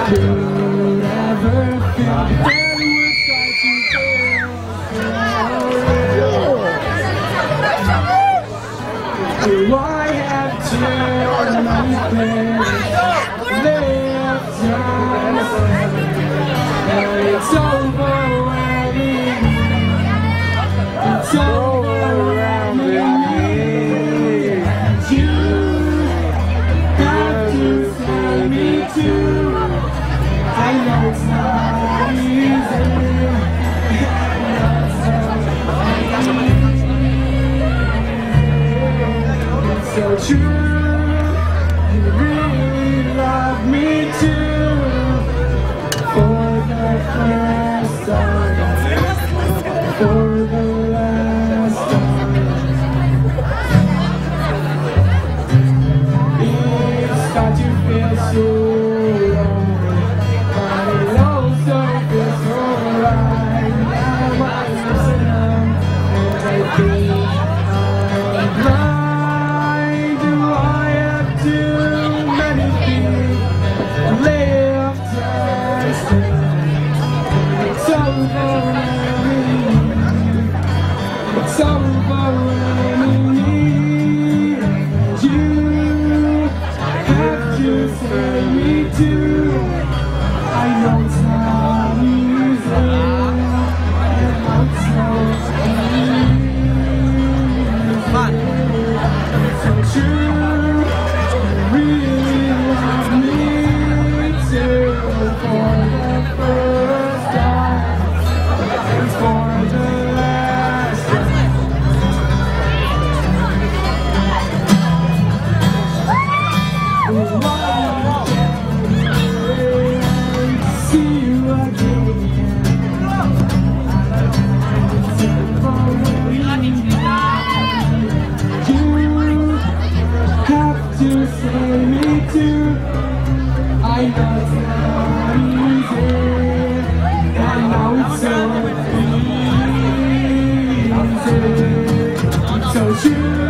Could ever feel that we're starting to do I have turned my face, left us, and it's overwhelming, it's overwhelming me. You have to tell me to. I know it's not easy. It's so true. You really love me too. For the first time, for the last time. It's got to feel so wrong. It's overwhelming me. You have to say me too. I know it's not easy. I know it's not easy. So true. You really love me too. For the first time and for the last time. See you again. You have to say me too. I know it's not easy. I know it's so easy. So true.